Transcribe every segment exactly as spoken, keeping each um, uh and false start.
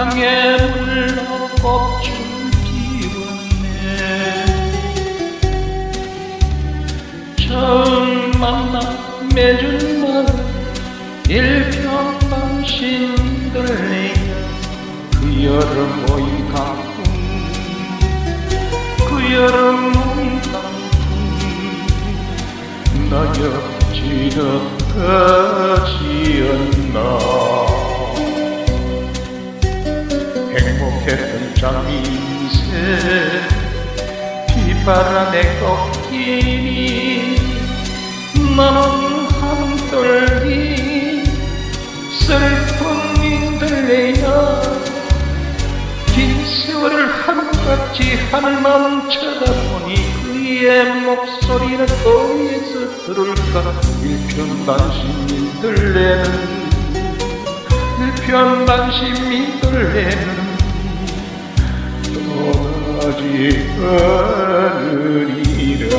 땅에 물러 꽃을 피웠네. 처음 만나 맺은 말 일편단심들래야 그 여름 모이 가끔 그 여름 모이 가끔 낙엽지는 가지였나. 행복했던 장미새 비바람에 꺾이니 나는 한떨기 슬픔이 들려야 긴 세월을 하루같이 하늘만 쳐다보니 그의 목소리는 어디에서 들을까. 일편단심민들레는 일편단심민들레는 떠나지 않으리라.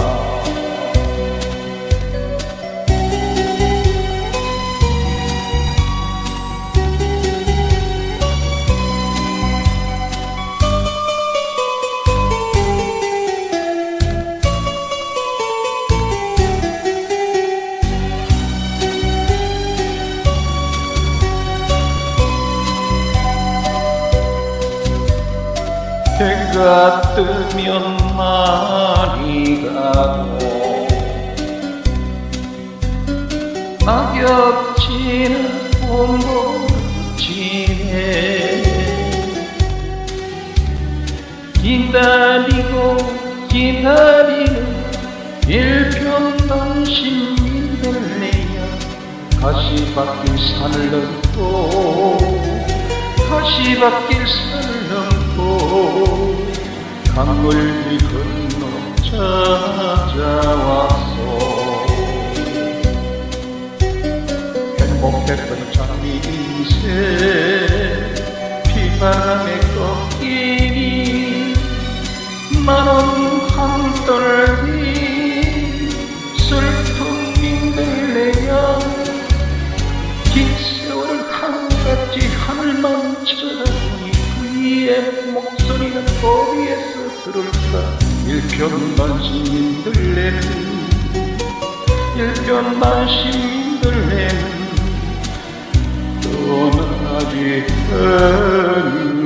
해가 뜨면 많이 가고 낙엽지는 봄꽃이네. 기다리고 기다리는 일편단심민들레야 가시밭길 산을 넘고 가시밭길 산을 넘고 강물이 건너 찾아왔소. 행복했던 장미새 비바람에 꺾이니 나는 한떨기 슬픔이 들려야 긴 세월을 하루같이 하늘만 쳐다보니 그의 목소리는 어디에서 들을까. 일편단심민들레는 일편단심민들레는 떠나지 않으리라.